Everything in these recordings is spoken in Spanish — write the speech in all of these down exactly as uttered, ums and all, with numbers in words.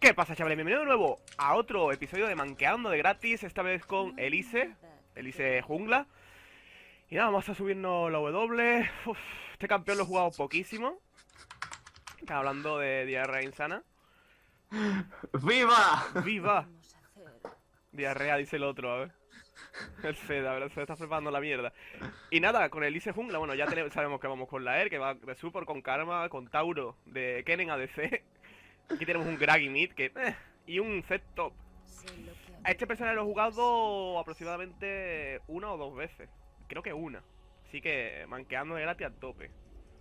¿Qué pasa, chavales? Bienvenido de nuevo a otro episodio de Manqueando de gratis. Esta vez con Elise, Elise Jungla. Y nada, vamos a subirnos la W. Uf, este campeón lo he jugado poquísimo. Está hablando de diarrea insana. ¡Viva! ¡Viva! Diarrea, dice el otro, a ver. El Zed, a ver, se está preparando la mierda. Y nada, con Elise Jungla, bueno, ya tenemos, sabemos que vamos con la E R, que va de Support, con Karma, con Tauro, de Kennen A D C. Aquí tenemos un Graggy Mid, que... Eh, y un Zed top. A este personaje lo he jugado aproximadamente una o dos veces. Creo que una. Así que manqueando de gratis a tope.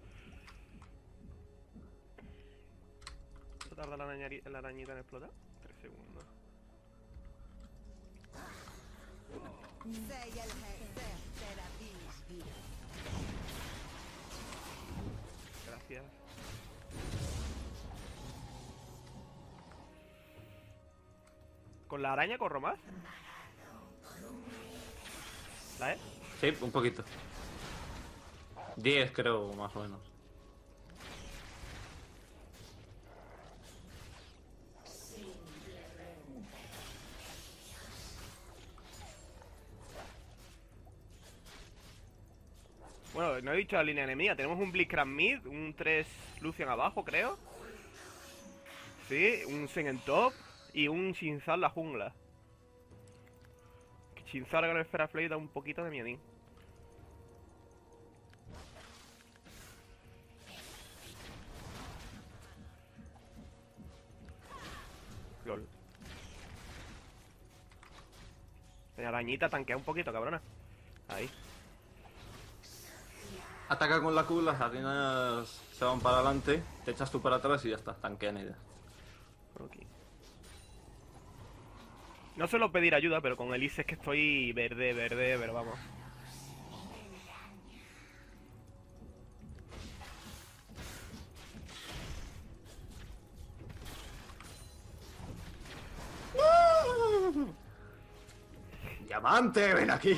¿Cuánto tarda la, arañari- la arañita en explotar? Tres segundos. Gracias. ¿Con la araña corro más? ¿La E? Sí, un poquito. Diez creo, más o menos. Bueno, no he dicho la línea enemiga. Tenemos un Blitzcrank mid, un tres Lucian abajo, creo. Sí, un Zen en top y un Shinzar la jungla. Que Shinzar con el Esfera Flame da un poquito de miedín. Lol. La arañita tanquea un poquito, cabrona. Ahí. Ataca con la Q, las arenas se van para adelante, te echas tú para atrás y ya está, tanquean ella. Ok. No suelo pedir ayuda, pero con Elise es que estoy verde, verde, pero vamos. ¡Diamante, ven aquí!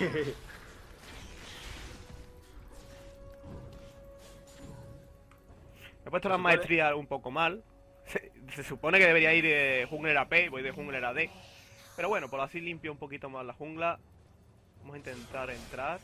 Me he puesto ¿Se las supone? maestrías un poco mal. Se, se supone que debería ir de jungler a P, voy de jungler a D. Pero bueno, por así limpio un poquito más la jungla. Vamos a intentar entrar.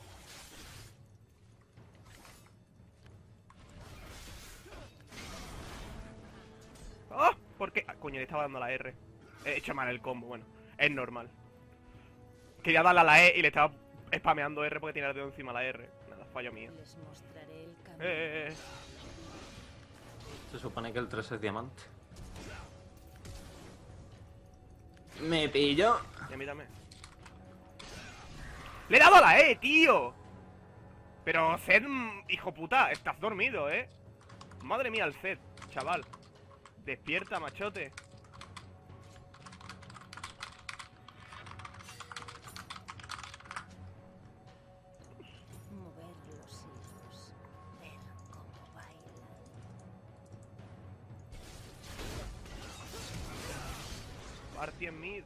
¡Ah! ¿Por qué? Ah, coño, le estaba dando la R. He hecho mal el combo, bueno, es normal. Quería darle a la E y le estaba spameando R porque tenía el dedo encima de la R. Nada, fallo mío. Les mostraré el camino. Eh, eh, eh. Se supone que el tres es diamante. Me pillo. Y a mí también. ¡Le he dado a la E, tío! Pero Zed, mm, hijo puta, estás dormido, ¿eh? Madre mía, el Zed, chaval. Despierta, machote. Mover los hilos, ver cómo bailan. Party en mid.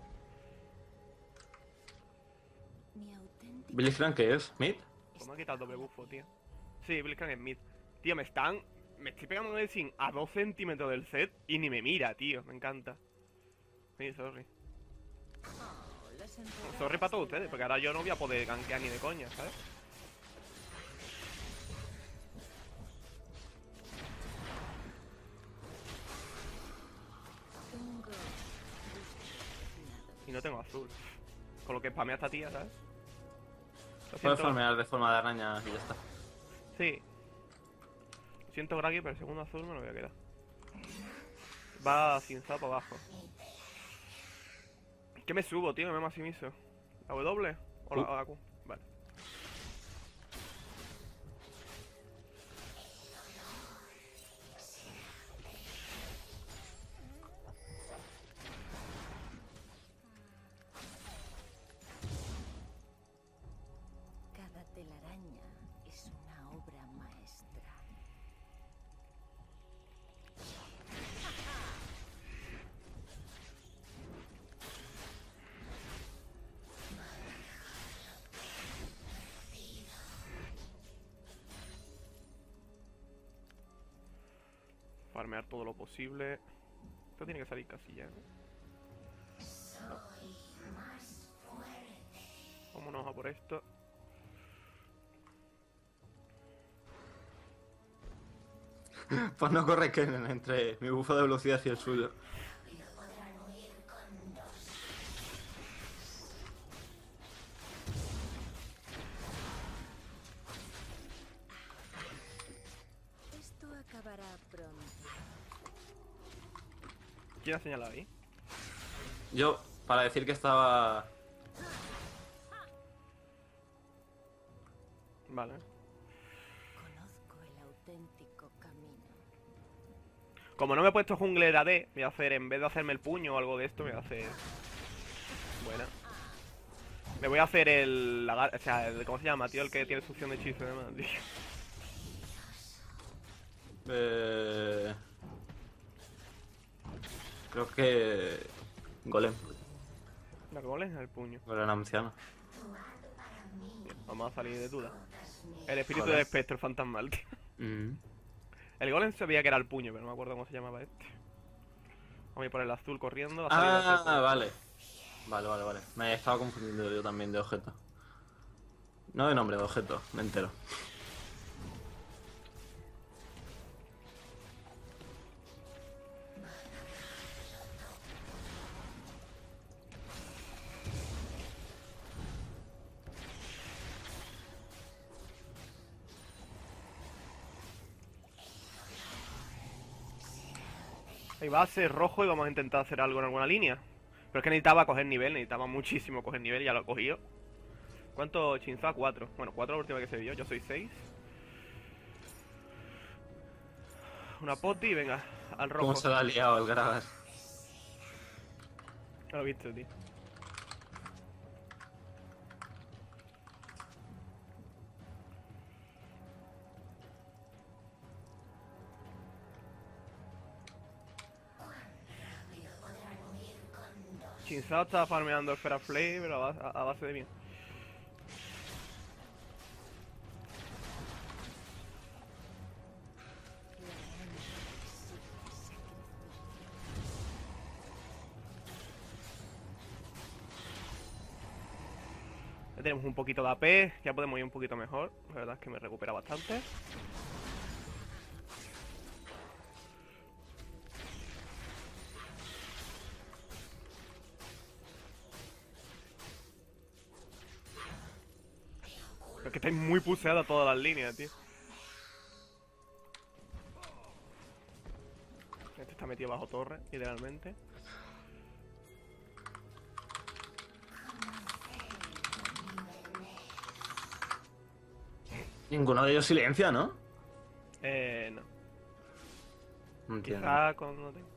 Mi auténtico ¿Blitzcrank qué es? ¿Mid? Pues me ha quitado el doble bufo, tío. Sí, Blitzcrank es mid. Tío, me están... Me estoy pegando un sin a dos centímetros del set y ni me mira, tío. Me encanta. Sí, sorry. les entregaré Sorry para todos ustedes, porque ahora yo no voy a poder gankear ni de coña, ¿sabes? Tengo Y no tengo azul. Con lo que spamea esta tía, ¿sabes? Lo Puedes siento. farmear de forma de araña y ya está. Sí. Lo siento, Graggy, pero el segundo azul me lo voy a quedar. Va sin sapo abajo. ¿Qué me subo, tío? Me maximizo. ¿La W? ¿O la, o la Q? Vale. cada telaraña es una obra maestra. Farmear todo lo posible. Esto tiene que salir casilla, ¿no? No. Vámonos a por esto. Pues no corre Kennen entre mi bufo de velocidad y el suyo. Esto acabará pronto. ¿Quién ha señalado ahí? Yo, para decir que estaba... Vale. Conozco el auténtico camino. Como no me he puesto jungler A D, voy a hacer, en vez de hacerme el puño o algo de esto, me voy a hacer... Buena. Me voy a hacer el... lagar- O sea, el, ¿cómo se llama, tío? El que tiene succión de hechizo y demás, tío. Eh... Creo que... Golem. La goles el puño. Golem anciano. Vamos a salir de duda. El espíritu Golem. del espectro fantasmal, tío. Mm. El golem sabía que era el puño, pero no me acuerdo cómo se llamaba este. Vamos a ir por el azul corriendo. Va a salir Ah, de azul. vale. Vale, vale, vale. Me estaba confundiendo yo también de objeto. No de nombre, de objeto. Me entero. Ahí va a ser rojo y vamos a intentar hacer algo en alguna línea. Pero es que necesitaba coger nivel, necesitaba muchísimo coger nivel y ya lo he cogido. ¿Cuánto chinza? Cuatro. Bueno, cuatro la última que se vio, yo soy seis. Una poti y venga, al rojo. ¿Cómo se lo ha liado el Gragas? No lo he visto, tío. Chinzao estaba farmeando Esfera Flame, pero a base, a base de bien. Ya tenemos un poquito de A P, ya podemos ir un poquito mejor. La verdad es que me recupera bastante. Pero es que estáis muy puseadas todas las líneas, tío. Este está metido bajo torre, literalmente. Ninguno de ellos silencia, ¿no? Eh, no. No entiendo. Quizá con... no tengo.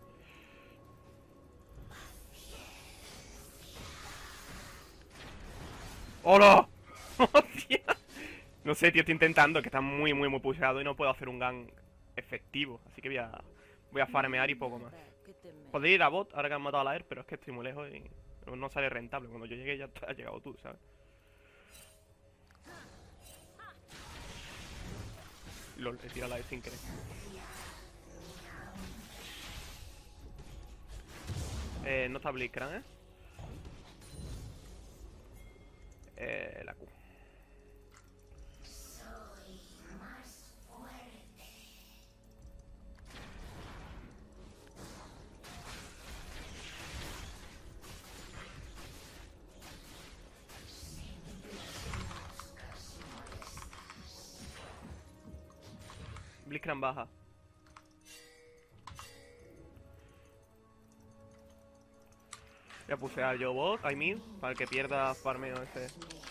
¡Hola! ¡Hostia! No sé, tío, estoy intentando, que está muy, muy, muy puseado y no puedo hacer un gang efectivo. Así que voy a, voy a farmear y poco más. Podría ir a bot ahora que han matado a la E R, pero es que estoy muy lejos y no sale rentable. Cuando yo llegue ya has llegado tú, ¿sabes? Lol, he tirado la E sin querer. Eh, no está Blitzcrank, ¿eh? Eh, la Q. Blitzcrank baja. Voy a pusear yo bot, I mean, para el que pierda farmeo ese.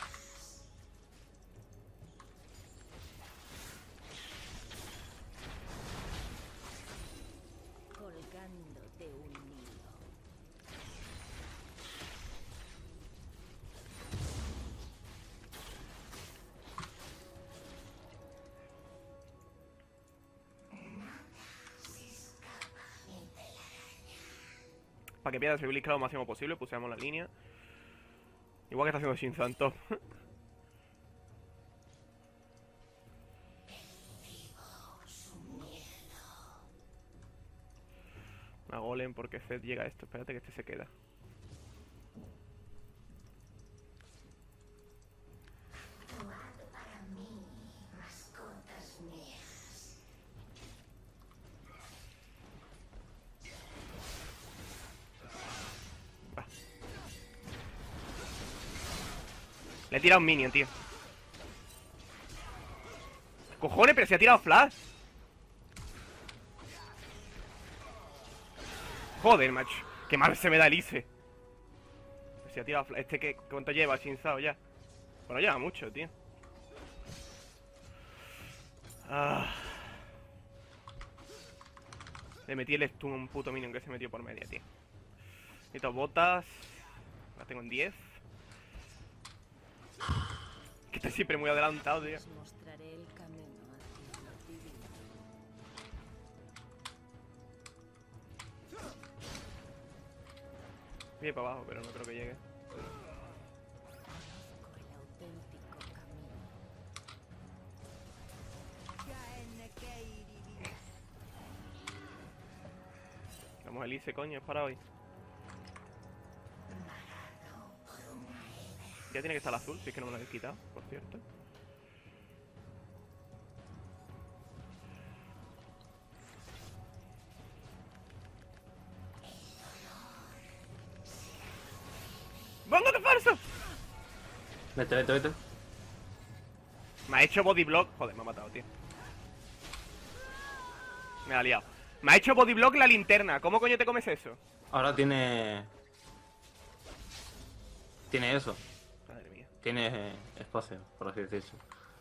Colgando de un hilo. Para que pierda ese Blitzcrank lo máximo posible, puseamos la línea. Igual que está haciendo Shinzo en top. La golem golem porque Zed llega a esto. Espérate que este se queda. Va. Le he tirado un minion, tío. Cojones, pero se ha tirado flash. Joder, macho. Qué mal se me da el Ice. Se ha tirado flash. Este que cuánto lleva Shinzao ya. Bueno, lleva mucho, tío. Ah. Le metí el stun a un puto minion que se metió por media, tío. Necesito botas. Las tengo en diez. Que estoy siempre muy adelantado, tío. Os mostraré el camino hacia lo divino. Viene para abajo, pero no creo que llegue. Conozco el auténtico camino. Vamos, Elise, coño, es para hoy. Ya tiene que estar el azul, si es que no me lo he quitado, por cierto. ¡Bongo de falso! Vete, vete, vete. Me ha hecho body block. Joder, me ha matado, tío. Me ha liado. Me ha hecho body block la linterna. ¿Cómo coño te comes eso? Ahora tiene... Tiene eso. Madre mía. Tiene eh, espacio, por así decirlo.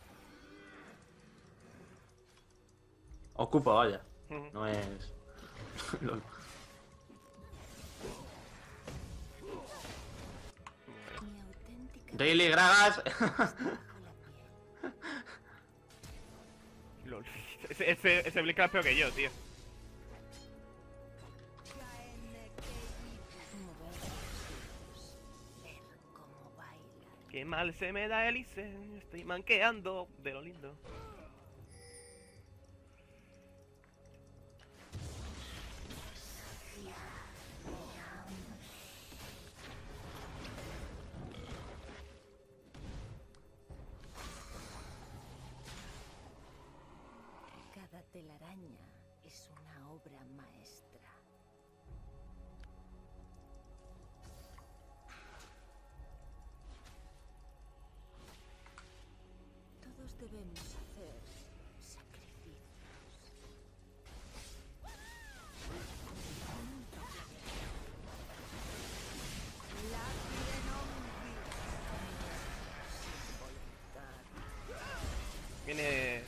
Ocupa, vaya. Ujú. No es... Lol. Mi auténtica Daily Gragas. bajo la piel. Lol. Ese, ese, ese Blink es peor que yo, tío. Mover los hilos. Ver cómo baila. Qué mal se me da Elise. Estoy manqueando de lo lindo. Cada telaraña es una obra maestra. Todos debemos hacer sacrificios. Viene...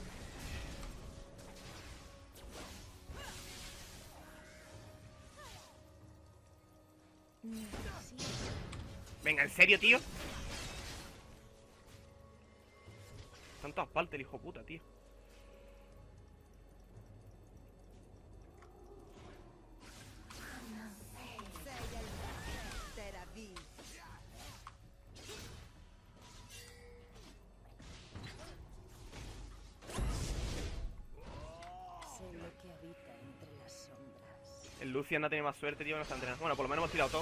Necesito Venga, ¿en serio, tío? Están todas partes el hijo puta, tío. sé lo que habita entre las sombras. El Lucian no ha tenido más suerte, tío, que no está entrenando. Bueno, por lo menos hemos tirado todo.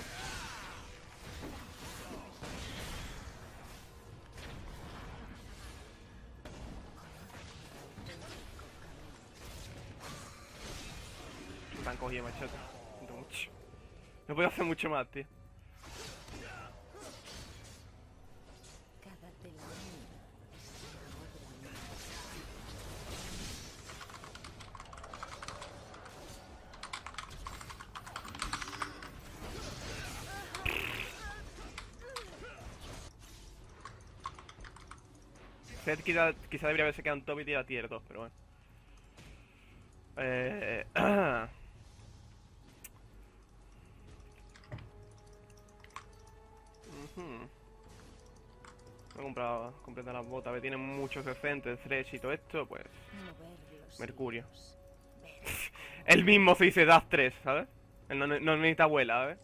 Me han cogido, machote. Siento mucho. No puedo hacer mucho más, tío. Cada telaraña es una obra maestra. Zed quizá, quizá debería haberse quedado en top y tirar tier dos, pero bueno. Eh... Ujú. Me he comprado, compré las botas, que tienen muchos decentes, Thresh y todo esto, pues... Mover los Mercurio. hilos, ver Él mismo se dice Dash tres, ¿sabes? Él no, no necesita abuela, ¿sabes?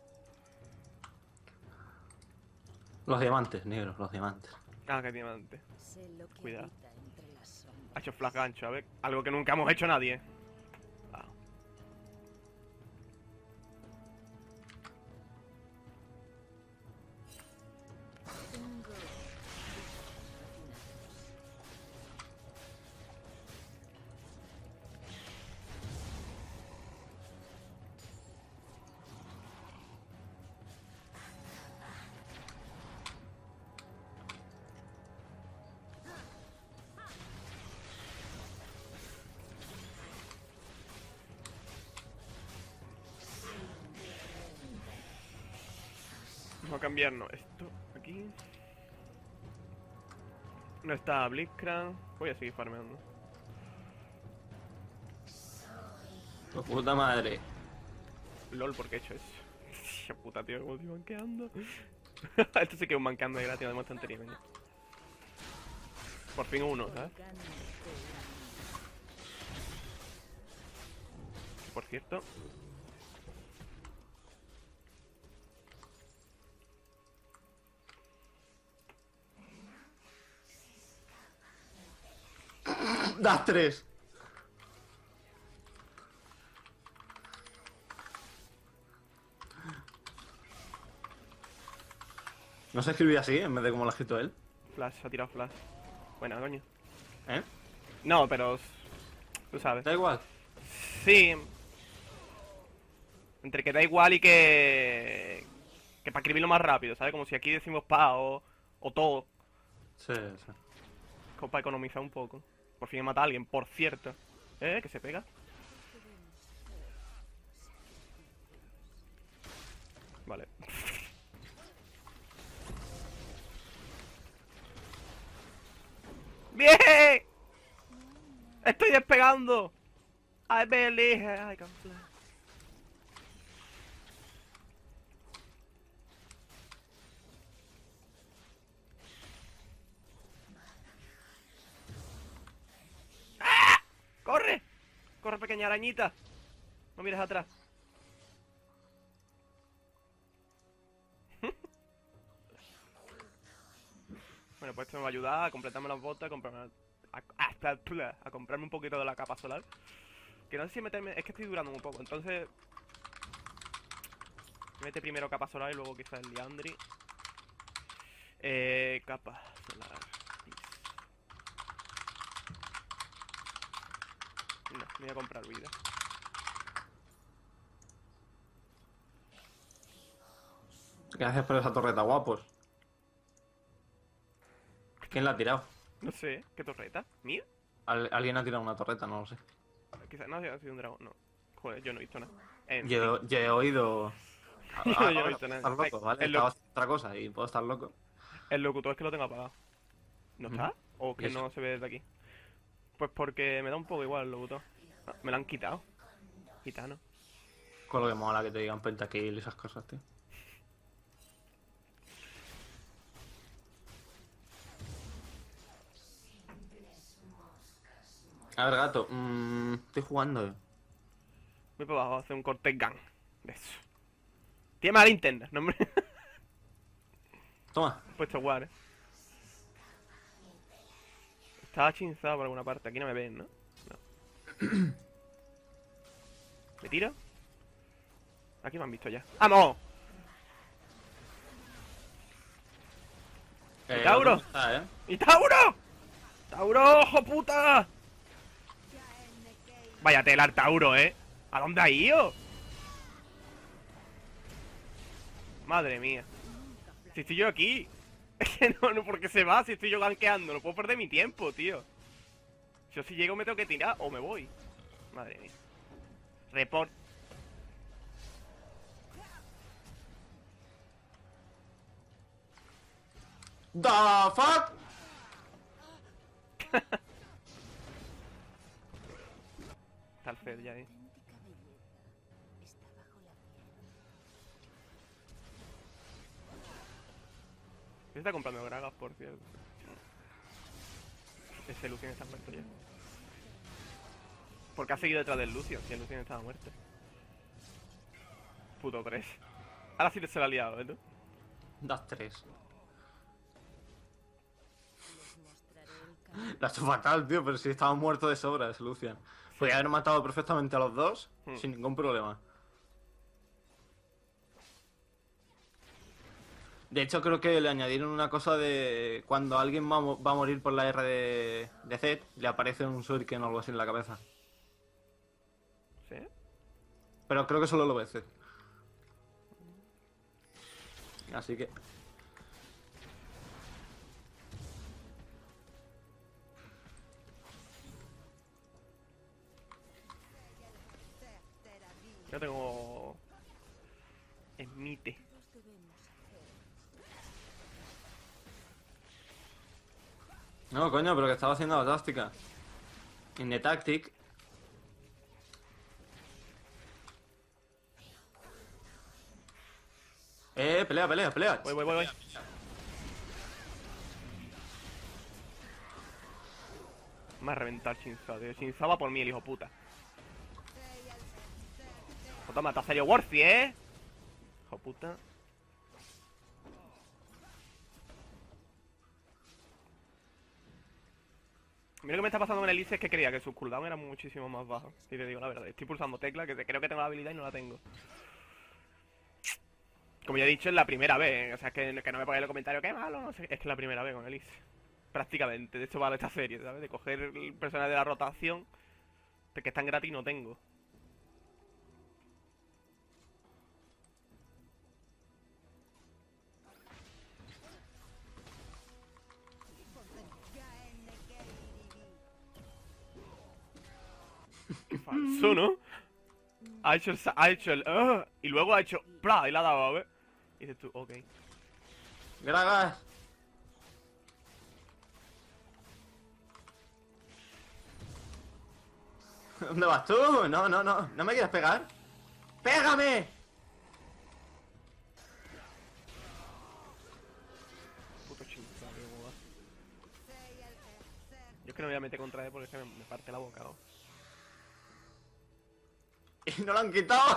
Los diamantes, negros, los diamantes. Ah, qué diamante. sé lo que Cuidado. habita entre las sombras. Ha hecho flash gancho, a ver. Algo que nunca hemos hecho nadie. Ah. Vamos a cambiarnos esto aquí. No está Blitzcrank. Voy a seguir farmeando. ¡Tu puta madre! LOL, ¿por qué he hecho eso? Hostia puta, tío, cómo estoy manqueando. Esto sí que es un manqueando de gratis, no de tontería, venga. Por fin uno, ¿sabes? Por cierto. ¡Das tres! ¿No se escribía así en vez de como lo ha escrito él? Flash, ha tirado flash. Buena, coño. ¿Eh? No, pero... Tú sabes. Da igual. Sí. Entre que da igual y que... Que para escribirlo más rápido, ¿sabes? Como si aquí decimos pa o... O todo. Sí, sí. Como para economizar un poco. Por fin he matado a alguien, por cierto. ¿Eh? ¿Que se pega? Vale. ¡Bien! ¡Estoy despegando! I believe I can fly. ¡Ah! ¡Corre! ¡Corre, pequeña arañita! No mires atrás. Bueno, pues esto me va a ayudar a completarme las botas, a comprarme... A, hasta, a comprarme un poquito de la capa solar. Que no sé si meterme... Es que estoy durando un poco, entonces... Mete primero capa solar y luego quizás el Liandry. Eh... Capa solar. No, me voy a comprar vida. Gracias por esa torreta, guapos. ¿Quién la ha tirado? No sé, ¿qué torreta? ¿Mía? Al- alguien ha tirado una torreta, no lo sé. Quizás no ha sido un dragón, no. Joder, yo no he visto nada. En Yo, fin. yo he oído. Yo Ah, no he ah, visto nada. Estás loco, Eh, ¿vale? el lo- Estaba haciendo otra cosa y puedo estar loco. El locutor es que lo tengo apagado. ¿No Ujú. está? ¿O ¿Y que eso? no se ve desde aquí? Pues porque me da un poco igual el locutor. Ah, me lo han quitado. Gitano. Con lo que mola que te digan pentakill y esas cosas, tío. A ver, gato. mm, estoy jugando. Voy para abajo a hacer un corte gun. De eso. Tiene mala Nintendo, no me... Toma. He puesto war, eh. Estaba chinzado por alguna parte. Aquí no me ven, ¿no? No. ¿Me tiro? Aquí me han visto ya. ¡Vamos! Eh, Tauro? ¿dónde está, eh? ¡Y Tauro! ¡Tauro, ojo puta! Vaya tela el Tauro, ¿eh? ¿A dónde ha ido? Madre mía. Si estoy yo aquí. Es que no, no, ¿por qué se va? Si estoy yo gankeando. No puedo perder mi tiempo, tío. Yo si llego me tengo que tirar o me voy. Madre mía. Report. The fuck? Está el Fed ya ahí. Auténtica belleza está bajo la piel. Se está comprando Gragas, por cierto. Ese Lucian está muerto ya. ¿Por qué ha seguido detrás del Lucian? Si el Lucian estaba muerto. Puto tres. Ahora sí te se la ha liado, ¿eh? tú? Das tres. Les mostraré el camino. La ha hecho fatal, tío, pero si estaba muerto de sobra ese Lucian. Podría haber matado perfectamente a los dos Hmm. sin ningún problema. De hecho, creo que le añadieron una cosa de cuando alguien va a, mo- va a morir por la R de, de Zed, le aparece un shuriken o algo así en la cabeza. ¿Sí? Pero creo que solo lo ve Zed. Así que... Ya tengo... Emite. Todos debemos hacer No, coño, pero que estaba haciendo la táctica. In the tactic. Eh, pelea, pelea, pelea. Voy, voy, voy, voy. Me ha reventado el Shinzo, tío. Shinzo va por mí, el hijo puta. Pues toma, te ha salido Worthy, ¿eh? Hijo puta. Mira lo que me está pasando con el Elise es que creía que su cooldown era muchísimo más bajo. Si te digo la verdad, estoy pulsando tecla, que creo que tengo la habilidad y no la tengo. Como ya he dicho, es la primera vez, ¿eh? O sea, es que, que no me pongáis en los comentarios, qué malo, no sé. Es que es la primera vez con Elise. Prácticamente, de hecho vale esta serie, ¿sabes? De coger el personaje de la rotación, de que están gratis no tengo. Qué falso, ¿no? Ha hecho el... sa- Ha hecho el "Ugh", y luego ha hecho... ¡Pla! Y la ha dado, a ver. Y dices tú, ok. Gragas. ¿Dónde vas tú? No, no, no. ¿No me quieres pegar? ¡Pégame! Puto Shinzo, tío, cómo va. Yo es que no me voy a meter contra él porque es que me, me parte la boca, ¿no? Y no lo han quitado.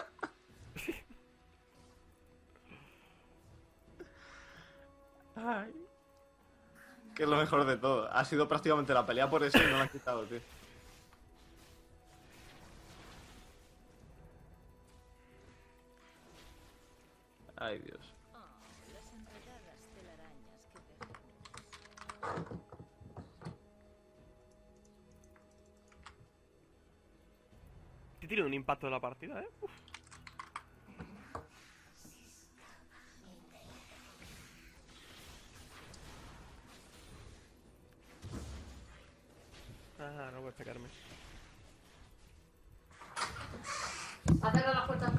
Ay. Que es lo mejor de todo. Ha sido prácticamente la pelea por eso y no lo han quitado, tío. Ay, Dios. Oh, las enredadas telarañas que dejamos. Te tiene un impacto de la partida, ¿eh? Uf. Ah, no puedes pegarme. Hacerle las puertas.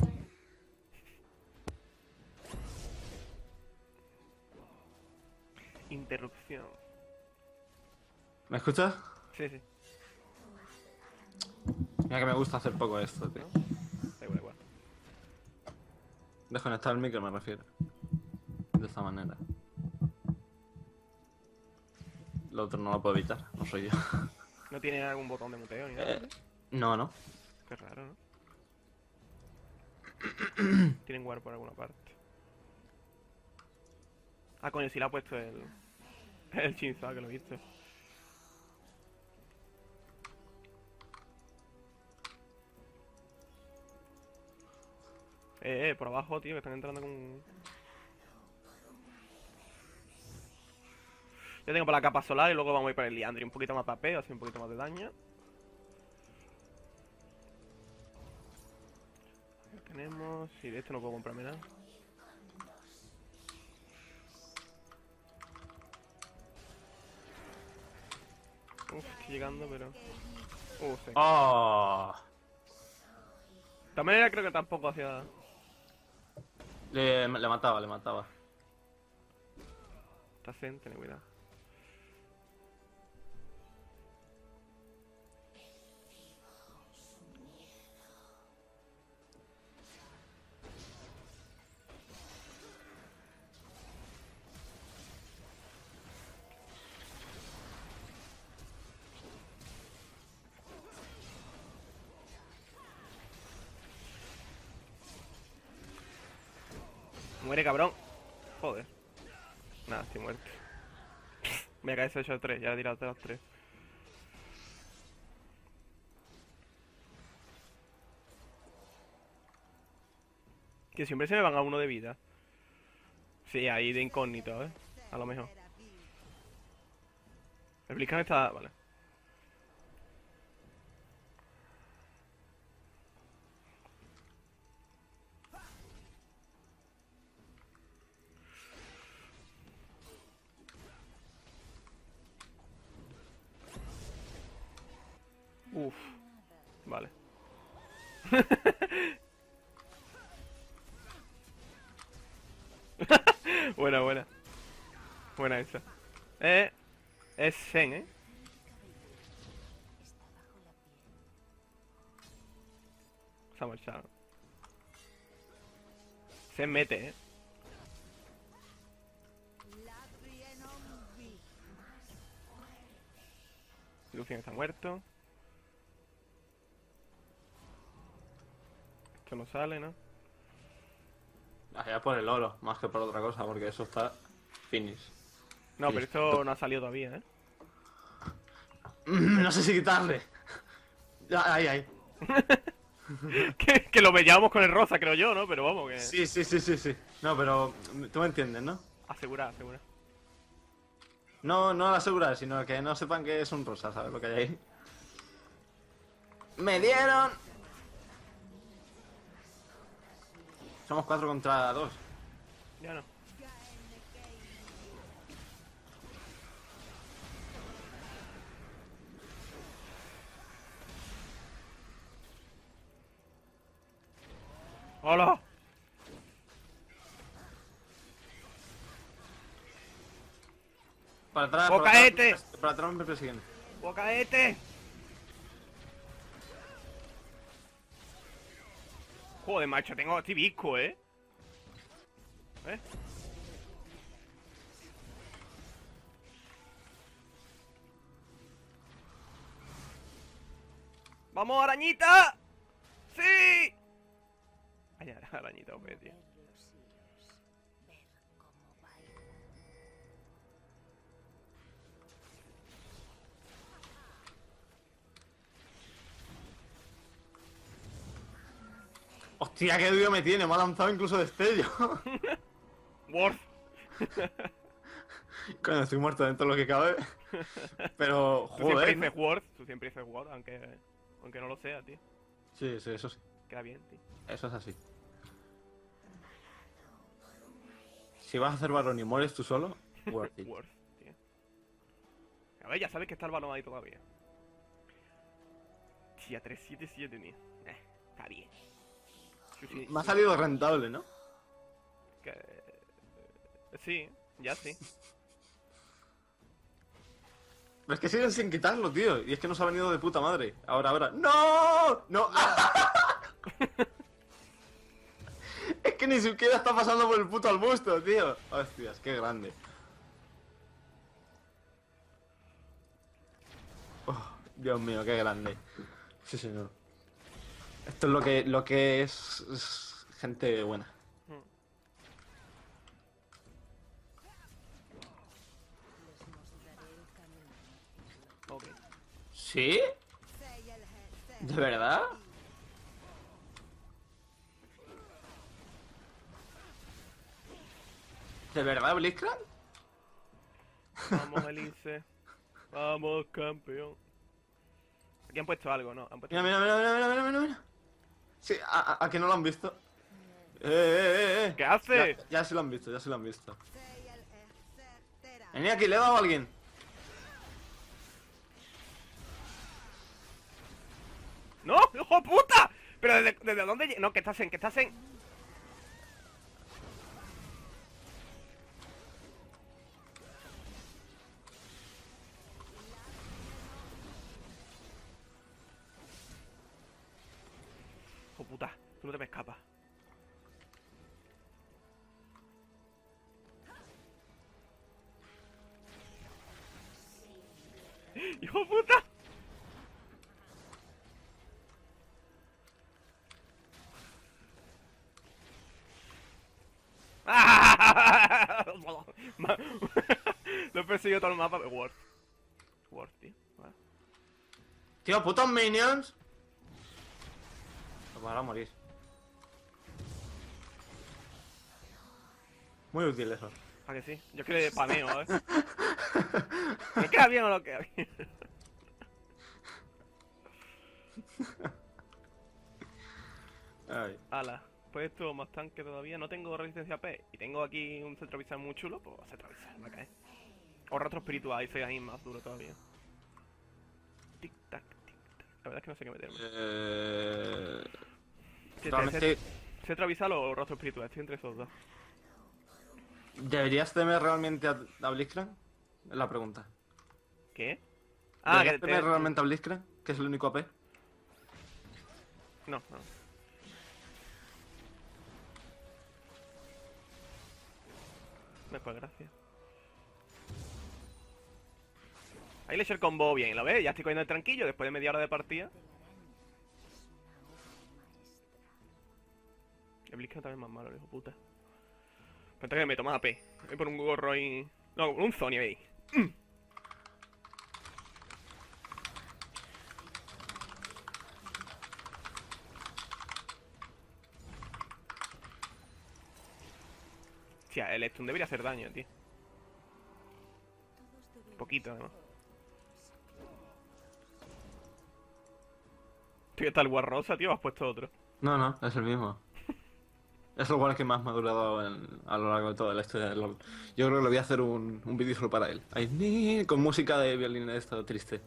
Interrupción. ¿Me escuchas? Sí, sí. Mira que me gusta hacer poco esto, tío. Da igual, igual. Desconectar el micro me refiero. De esta manera. Lo otro no lo puedo evitar, no soy yo. No tiene algún botón de muteo ni nada. Eh, no, no. Qué raro, ¿no? Tienen guard por alguna parte. Ah, coño, sí le ha puesto el... El Shinzo, que lo he visto. Eh, eh, por abajo, tío, que están entrando con... Yo tengo por la capa solar y luego vamos a ir por el Liandry. Un poquito más papeo, así un poquito más de daño. Lo tenemos... Sí, de esto no puedo comprarme nada. Uf, estoy llegando, pero... Uf, sí. ¡Oh! De todas maneras creo que tampoco hacía... Le, le mataba, le mataba. Está zen, ten cuidado. Muere, cabrón. Joder. Nada, estoy muerto. Me cae ese hecho tres, ya he tirado de los tres. Que siempre se me van a uno de vida. Sí, ahí de incógnito, ¿eh? A lo mejor. El Blitzcrank está... Vale. Uf. Vale. Buena, buena. Buena esa. Eh. Es Zen, ¿eh? Se ha marchado. Zen mete, ¿eh? Lucian está muerto. Esto no sale, ¿no? Allá por el oro, más que por otra cosa, porque eso está finish. No, pero esto no ha salido todavía, ¿eh? No sé si quitarle. Ya, ahí, ahí. que, que lo veíamos con el rosa, creo yo, ¿no? Pero vamos, que... Sí, sí, sí, sí, sí. No, pero tú me entiendes, ¿no? Asegura, asegura. No, no al asegurar, sino que no sepan que es un rosa, ¿sabes lo que hay ahí? ¡Me dieron! Somos cuatro contra dos. Ya no. ¡Hola! Para atrás, ¡Bocaete! para atrás, para atrás me persiguen. ¡Bocaete! Joder, macho, tengo este visco, ¿eh? ¿Eh? ¡Vamos, arañita! ¡Sí! Ay, arañita, ok, tío. Ver los hilos, ver cómo bailan. Hostia, qué duro me tiene, me ha lanzado incluso destello. Worth. Coño, estoy muerto dentro de lo que cabe. Pero, Tú siempre joder. dices Worth, tú siempre dices Worth, aunque, aunque no lo sea, tío. Sí, sí, eso sí. Queda bien, tío. Eso es así. Si vas a hacer varón y mueres tú solo, worth it. Worth, tío. A ver, ya sabes que está el balón ahí todavía. Tía, tres siete siete, tío. Eh, está bien. Sí, sí, Me ha sí. salido rentable, ¿no? Que... eh, Sí, ya sí. Pero es que siguen sin quitarlo, tío. Y es que nos ha venido de puta madre. Ahora, ahora. ¡No! ¡No! Es que ni siquiera está pasando por el puto arbusto, tío. Hostias, qué grande. Oh, Dios mío, qué grande. Sí, señor. Esto es lo que, lo que es, es gente buena. Les mostraré el camino. Ok. ¿Sí? ¿De verdad? ¿De verdad, Blitzcrank? Vamos, Elise. Vamos, campeón. Aquí han puesto algo, ¿no? Han puesto... Mira, mira, mira, mira, mira, mira, mira, mira. Sí, a, a, a que no lo han visto. Eh, eh, eh, eh. ¿Qué hace? Ya, ya sí lo han visto, ya sí lo han visto. Vení aquí, le he dado a alguien. ¡No! ¡Hijo puta! ¿Pero desde, desde dónde? lle- No, que estás en, que estás en... ¡Hijo puta! Tú no te me escapas. ¡Hijo puta! Ma- Lo he perseguido todo el mapa. Worth. Worth, tío. Vale. Tío, putos minions. Nos van a morir. Muy útil eso. ¿A que sí? Yo es que le spameo, ¿eh? ¿Me queda bien o no queda bien? Ay. Ala. Pues esto más tanque todavía. No tengo resistencia P. Y tengo aquí un centrovisar muy chulo. Pues centrovisar, va a caer. O rastro espiritual. Ahí soy ahí más duro todavía. Tic tac, tic tac. La verdad es que no sé qué meterme. Eh... ¿Qué- Realmente ¿Centrovisar o rostro espiritual? Estoy entre esos dos. ¿deberías temer realmente a, a Blitzcrank? Es la pregunta. ¿Qué? Ah, que ¿Deberías te... tener realmente a Blitzcrank? Que es el único A P. No, no. Después, gracias. Ahí le he hecho el combo bien, ¿lo ves? Ya estoy cogiendo el tranquillo después de media hora de partida. El Blitzcrank también es más malo, hijo puta. Cuenta que me toma A P. Voy por un gorro y... No, un Zonia ahí. Hostia, el stun debería hacer daño, tío. Poquito, además. Tío, está el Guarrosa, tío, has puesto otro. No, no, es el mismo. Es el igual que más me ha durado en- a lo largo de toda la historia del LoL. Yo creo que le voy a hacer un, un vídeo solo para él. Ahí, ni- con música de violín de esto triste.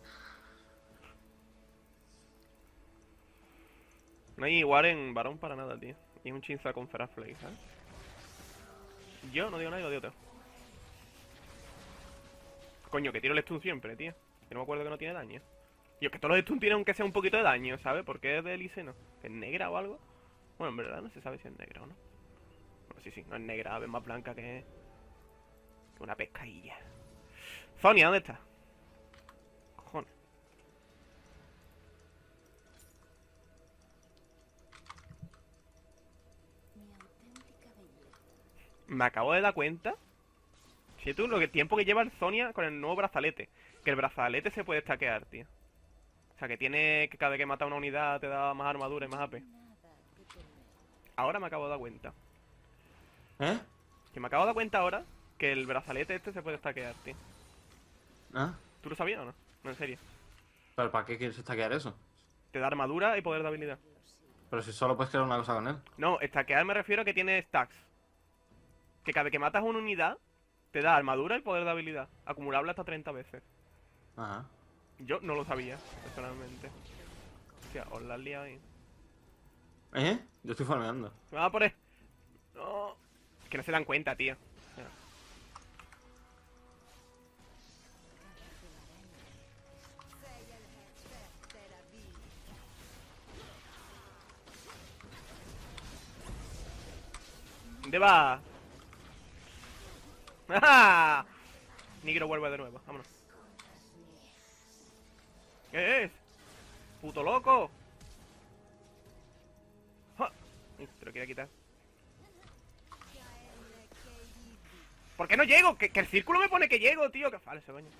No hay igual en varón para nada, tío. Y es un chinza con Feral Flake, ¿sabes? Yo no digo nada y lo digo todo. Coño, que tiro el stun siempre, tío. Que no me acuerdo que no tiene daño. Yo, que todos los stun tienen aunque sea un poquito de daño, ¿sabes? ¿Por qué es de Elise no? ¿Que es negra o algo? Bueno, en verdad no se sabe si es negra o no. Bueno, sí, sí, no es negra, es más blanca que... que una pescadilla. Zonia, ¿dónde está? Cojones. Mi auténtica belleza. Me acabo de dar cuenta. Si tú, lo que tiempo que lleva el Zonia con el nuevo brazalete. Que el brazalete se puede stackear, tío. O sea, que tiene que cada vez que mata una unidad te da más armadura y más A P. Nada que temer. Ahora me acabo de dar cuenta. ¿Eh? Que me acabo de dar cuenta ahora que el brazalete este se puede stackear, tío. ¿Ah? ¿Tú lo sabías o no? No, en serio. ¿Pero para qué quieres stackear eso? Te da armadura y poder de habilidad. Pero si solo puedes crear una cosa con él. No, stackear me refiero a que tiene stacks. Que cada vez que matas una unidad, te da armadura y poder de habilidad. Acumulable hasta treinta veces. Ajá. Yo no lo sabía, personalmente. Hostia, os la has liado ahí. ¿Eh? Yo estoy farmeando. Me va a poner... No. Que no se dan cuenta, tío. Mira. ¿Dónde va? ¡Ah! Nigro vuelve de nuevo, vámonos. ¿Qué es? ¡Puto loco! ¡Ja! Uy, te lo quería quitar. ¿Por qué no llego? Que, que el círculo me pone que llego, tío. Que falso, coño.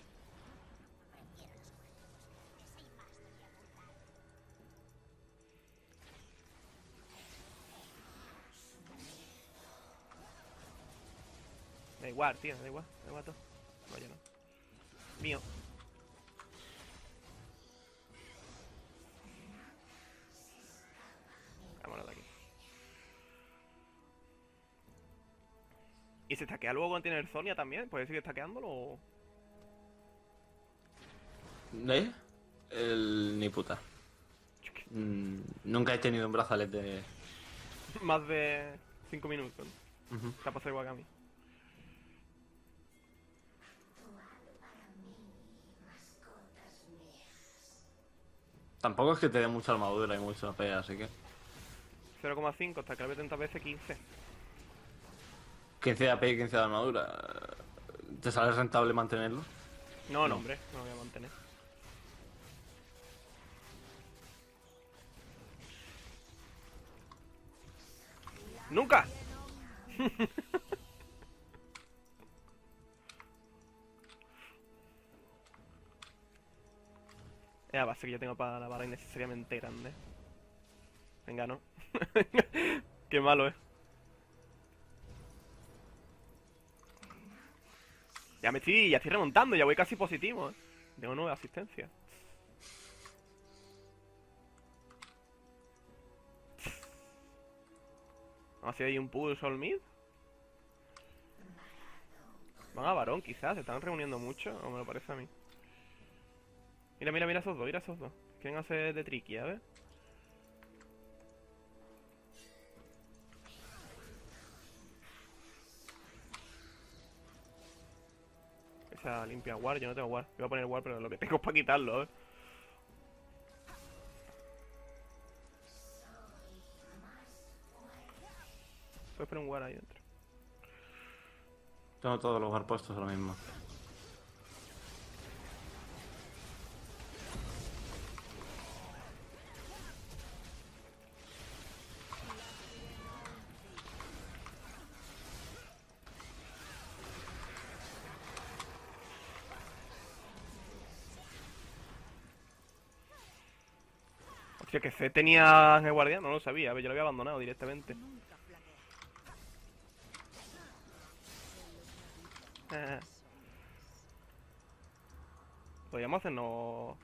Da igual, tío, da igual, da igual todo. No, yo no. Mío. Vámonos de aquí. ¿Y se estaquea luego cuando tiene el Zonia también? ¿Puede seguir estaqueándolo o...? ¿Eh? El... Ni puta. Mm, nunca he tenido un brazalete. Más de cinco minutos, ¿no? Ujú. Te ha pasado igual que a mí. Tampoco es que te dé mucha armadura y mucha A P, así que... cero coma cinco, hasta que treinta veces quince. quince de A P y quince de armadura. ¿Te sale rentable mantenerlo? No, no, No. hombre, no lo voy a mantener. ¡Nunca! Ya, base que yo tengo para la barra innecesariamente grande. Venga, no. Qué malo, eh. Ya me estoy, ya estoy remontando, ya voy casi positivo, eh. Tengo nueve asistencias. Vamos a hacer ahí un push all mid. Van a varón, quizás, se están reuniendo mucho, o me lo parece a mí. Mira, mira, mira esos dos, mira esos dos. Quieren hacer de tricky, a ver. se ha limpiado War, yo no tengo War. Iba a poner War, pero lo que tengo es para quitarlo, ¿eh? Puedes poner un War ahí dentro. Tengo todos los bar puestos ahora mismo. Hostia, que C tenía Ángel Guardián, no lo sabía, a ver, yo lo había abandonado directamente. Eh. Podríamos hacernos...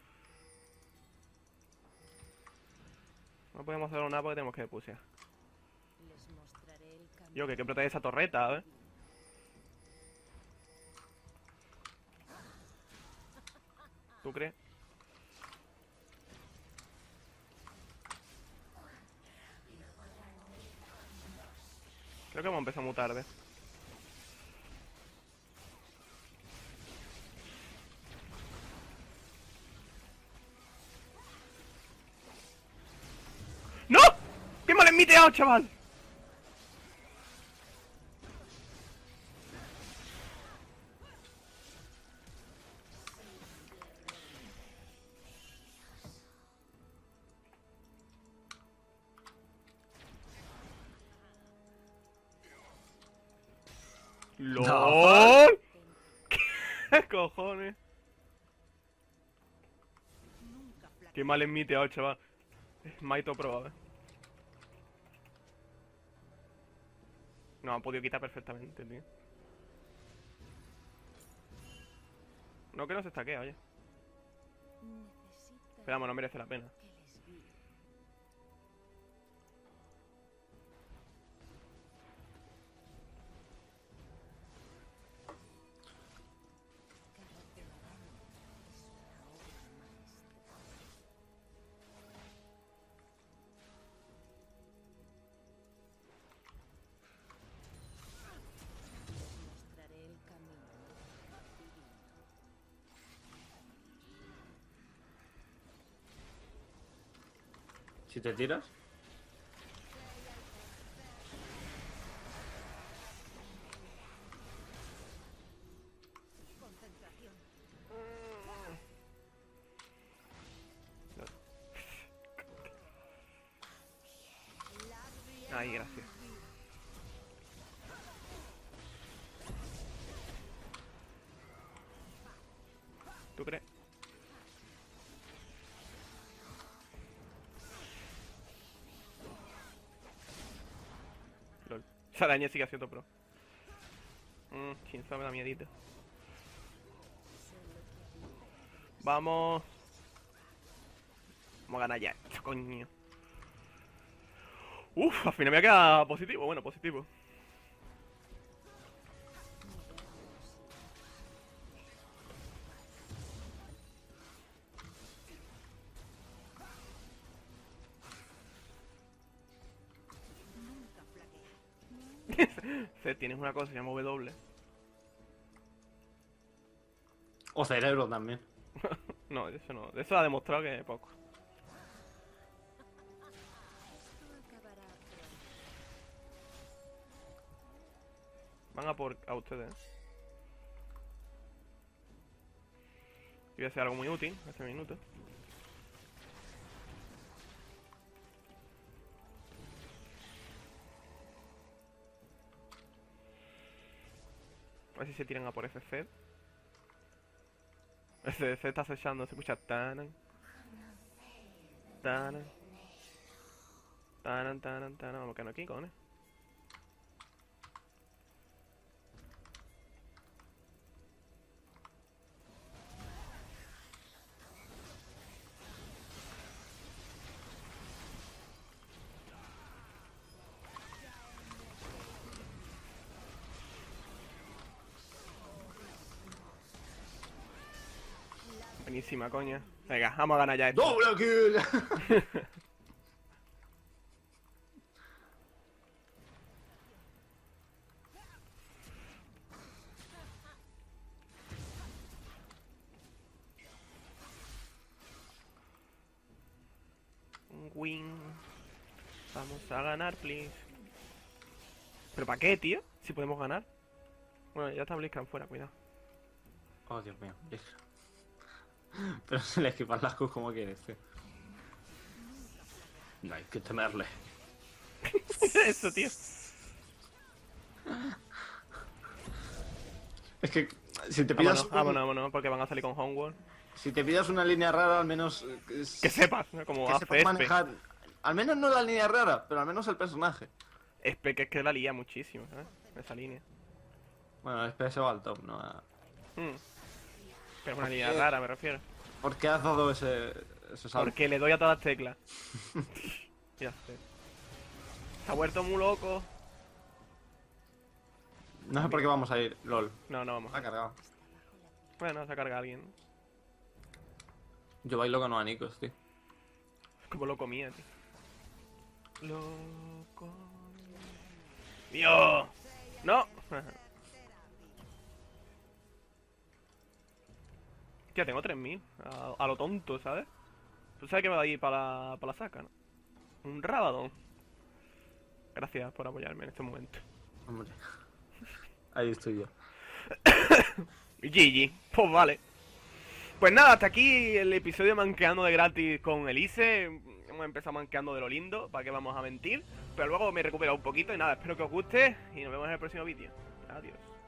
No podemos hacer nada porque tenemos que pusear. Les mostraré el camino. Yo, que hay que proteger esa torreta, ¿eh? ¿Tú crees? Creo que hemos empezado muy tarde. ¡No! ¡Qué mal enmiteado, chaval! ¡LOL! ¿Qué cojones? Qué mal enmiteado, chaval. Es Maito Pro, ¿eh? No, han podido quitar perfectamente, tío. No, que no se estaquea, oye. Necesitan Esperamos, no merece la pena. que les guíe. Cada telaraña es una obra maestra. Les mostraré el camino divino. Si te tiras. Ahí, gracias. ¿Tú crees? LOL. Esa araña sigue siendo pro. Mmm, Shinzo me da miedito. Vamos. Vamos a ganar ya, coño. Uf, al final me ha quedado positivo. Bueno, positivo. Se tienes una cosa, se llama W. O cerebro también. No, eso no. De eso ha demostrado que poco. Esto acabará pronto. Van a por a ustedes. Y voy a hacer algo muy útil este minuto. A ver si se tiran a por ese Fed. Ese Fed está acechando, se escucha tanan. Tanan. Tanan, tanan, tanan. Vamos a quedarnos aquí, cojones. Buenísima, coña. Venga, vamos a ganar ya esto. ¡Doble kill! win. Vamos a ganar, please. ¿Pero para qué, tío? Si podemos ganar. Bueno, ya está Blitzcrank fuera, cuidado. Oh, Dios mío. Pero se le esquivan las Qs como quieres, tío. No hay que temerle. Eso, tío. Es que si te pillas... Vámonos, vámonos, vámonos, porque van a salir con Homeworld. Si te pillas una línea rara, al menos... eh, es- Que sepas, ¿no? Como que hace sepas Espe. manejar... Al menos no la línea rara, pero al menos el personaje. Espe que es que la lía muchísimo, ¿sabes? Esa línea. Bueno, el P S va al top, ¿no? A- Hmm. Pero es una ¿Por línea qué? rara, me refiero. ¿Por qué has dado ese, ese salto? Porque le doy a todas las teclas. Ya sé. Se ha vuelto muy loco. No sé por qué vamos a ir, lol. No, no vamos. Ha cargado. Bueno, se carga alguien. Yo bailo con abanicos, tío. Como lo comía, tío. Loco. ¡Dios! ¡No! Tía, tengo tres mil. A, a lo tonto, ¿sabes? Tú sabes que me va a ir para la, para la saca, ¿no? Un Rabadón. Gracias por apoyarme en este momento. Hombre. Ahí estoy yo. G G. Pues vale. Pues nada, hasta aquí el episodio manqueando de gratis con Elise. Hemos empezado manqueando de lo lindo, para qué vamos a mentir. Pero luego me he recuperado un poquito y nada, espero que os guste y nos vemos en el próximo vídeo. Adiós.